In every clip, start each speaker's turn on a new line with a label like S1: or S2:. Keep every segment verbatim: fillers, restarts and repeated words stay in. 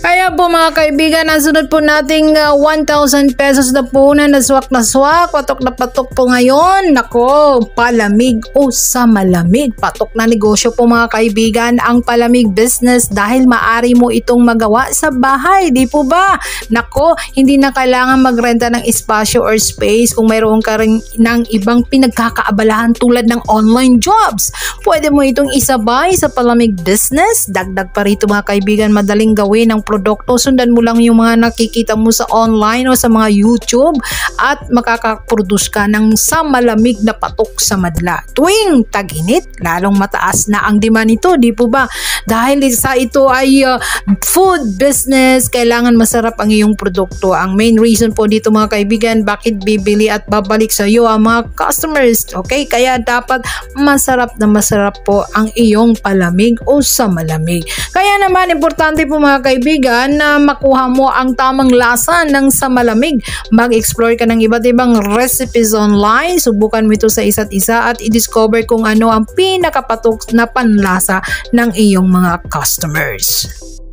S1: Kaya po mga kaibigan, ang sunod po nating uh, one thousand pesos na po na naswak na swak, patok na patok po ngayon. Nako, palamig o sa malamig. Patok na negosyo po mga kaibigan ang palamig business dahil maari mo itong magawa sa bahay, di po ba? Nako, hindi na kailangan magrenta ng espasyo or space kung mayroon ka rin ng ibang pinagkakaabalahan tulad ng online jobs. Pwede mo itong isabay sa palamig business. Dagdag pa rito mga kaibigan, madaling gawin ng produkto. Sundan mo lang yung mga nakikita mo sa online o sa mga YouTube at makakaproduce ka ng sa malamig na patok sa madla. Tuwing tag-init, lalong mataas na ang demand nito, di po ba? Dahil sa ito ay uh, food business, kailangan masarap ang iyong produkto. Ang main reason po dito mga kaibigan, bakit bibili at babalik sa iyo ang mga customers. Okay? Kaya dapat masarap na masarap po ang iyong palamig o sa malamig. Kaya naman, importante po mga kaibigan na makuha mo ang tamang lasa ng sa malamig. Mag-explore ka ng iba't ibang recipes online, subukan mo ito sa isa't isa at i-discover kung ano ang pinakapatok na panlasa ng iyong mga customers.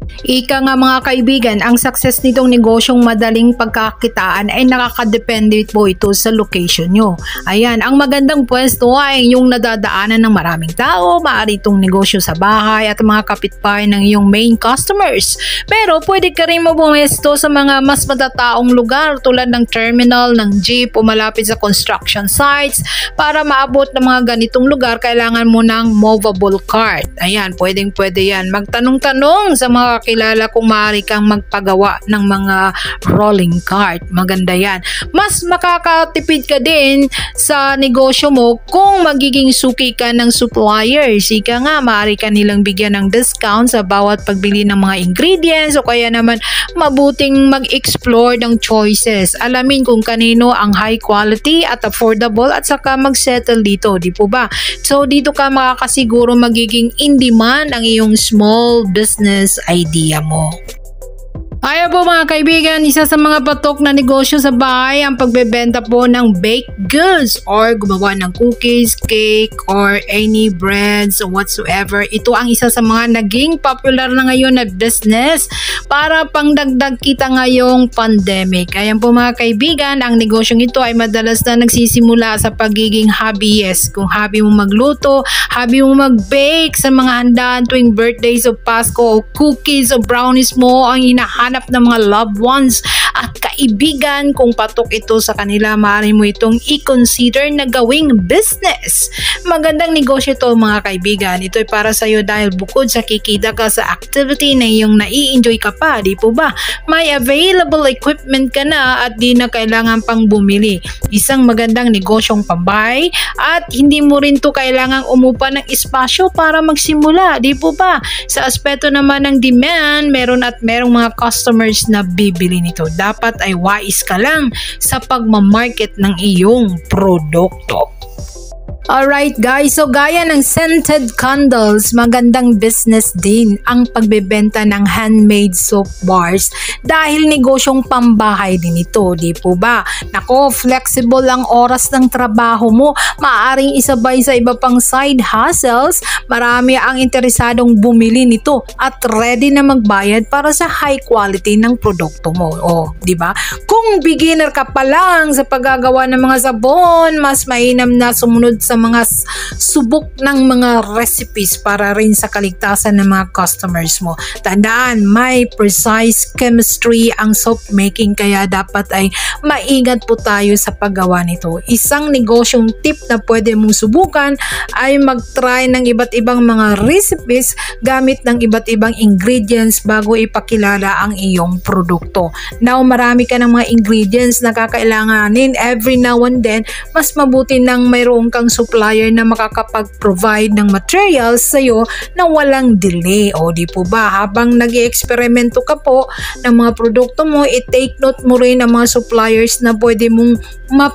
S1: Ika nga mga kaibigan, ang success nitong negosyong madaling pagkakitaan ay nakakadepende po ito sa location nyo. Ayan, ang magandang pwesto ay yung nadadaanan ng maraming tao, maaari itong negosyo sa bahay at mga kapitbahay ng iyong main customers. Pero pwede ka rin mabumesto sa mga mas matataong lugar tulad ng terminal, ng jeep o malapit sa construction sites. Para maabot ng mga ganitong lugar, kailangan mo ng movable cart. Ayan, pwedeng pwede yan. Magtanong-tanong sa mga kilala kung maaari kang magpagawa ng mga rolling cart. Maganda yan. Mas makakatipid ka din sa negosyo mo kung magiging suki ka ng suppliers. Ika nga, maaari ka nilang bigyan ng discount sa bawat pagbili ng mga ingredients o kaya naman mabuting mag-explore ng choices. Alamin kung kanino ang high quality at affordable at saka mag-settle dito. Di po ba? So dito ka makakasiguro magiging in demand ang iyong small business idea mo. Kaya po mga kaibigan, isa sa mga patok na negosyo sa bahay ang pagbebenta po ng baked goods or gumawa ng cookies, cake, or any breads or whatsoever. Ito ang isa sa mga naging popular na ngayon na business para pangdagdag kita ngayong pandemic. Ayan po mga kaibigan, ang negosyong ito ay madalas na nagsisimula sa pagiging hobbyist. Kung hobby mo magluto, hobby mo mag-bake sa mga handaan tuwing birthdays o Pasko o cookies o brownies mo ang hinahanap ng mga loved ones at kaibigan, kung patok ito sa kanila, maaari mo itong i-consider na gawing business. Magandang negosyo ito mga kaibigan. Ito ay para sa iyo dahil bukod sa kikita ka sa activity na iyong nai-enjoy ka pa, di po ba? May available equipment ka na at di na kailangan pang bumili. Isang magandang negosyong pambahay at hindi mo rin to kailangang umupa ng espasyo para magsimula, di po ba? Sa aspeto naman ng demand, meron at merong mga customers na bibili nito. Dapat ay wise ka lang sa pagmamarket ng iyong produkto. Alright guys, so gaya ng scented candles, magandang business din ang pagbebenta ng handmade soap bars dahil negosyong pambahay din ito, di po ba? Nako, flexible ang oras ng trabaho mo, maaaring isabay sa iba pang side hustles, marami ang interesadong bumili nito at ready na magbayad para sa high quality ng produkto mo. O, di ba? Kung beginner ka pa lang sa paggagawa ng mga sabon, mas mainam na sumunod sa mga subok ng mga recipes para rin sa kaligtasan ng mga customers mo. Tandaan, may precise chemistry ang soap making kaya dapat ay maingat po tayo sa paggawa nito. Isang negosyong tip na pwede mong subukan ay mag-try ng iba't ibang mga recipes gamit ng iba't ibang ingredients bago ipakilala ang iyong produkto. Now, marami ka ng mga ingredients na kakailanganin every now and then, mas mabuti nang mayroon kang supplier na makakapag-provide ng materials sa iyo na walang delay. O di po ba, habang nag-i-eksperimento ka po ng mga produkto mo, i-take note mo rin ang mga suppliers na pwede mong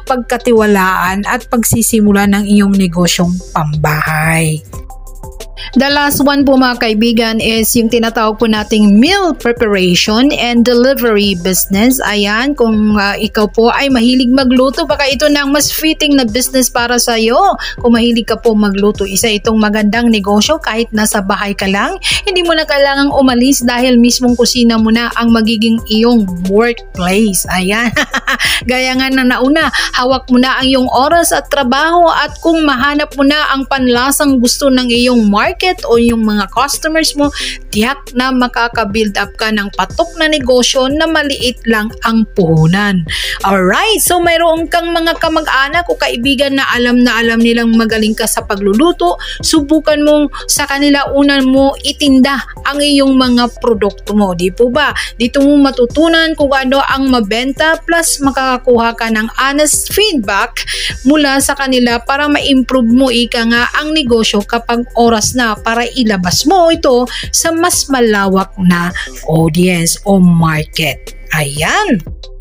S1: mapagkatiwalaan at pagsisimula ng iyong negosyong pambahay. The last one po mga kaibigan is yung tinatawag po nating meal preparation and delivery business. Ayan, kung uh, ikaw po ay mahilig magluto, baka ito na ang mas fitting na business para sa iyo. Kung mahilig ka po magluto, isa itong magandang negosyo kahit nasa bahay ka lang. Hindi mo na kailangang umalis dahil mismong kusina mo na ang magiging iyong workplace. Ayan, gaya nga na nauna, hawak mo na ang iyong oras at trabaho, at kung mahanap mo na ang panlasang gusto ng iyong market o yung mga customers mo, tiyak na makaka-build up ka ng patok na negosyo na maliit lang ang puhunan. Alright, so mayroon kang mga kamag-anak o kaibigan na alam na alam nilang magaling ka sa pagluluto, subukan mong sa kanila unan mo itinda ang iyong mga produkto mo. Di po ba? Dito mo matutunan kung ano ang mabenta, plus makakakuha ka ng honest feedback mula sa kanila para ma-improve mo ika nga ang negosyo kapag oras na para ilabas mo ito sa mas malawak na audience o market. Ayan!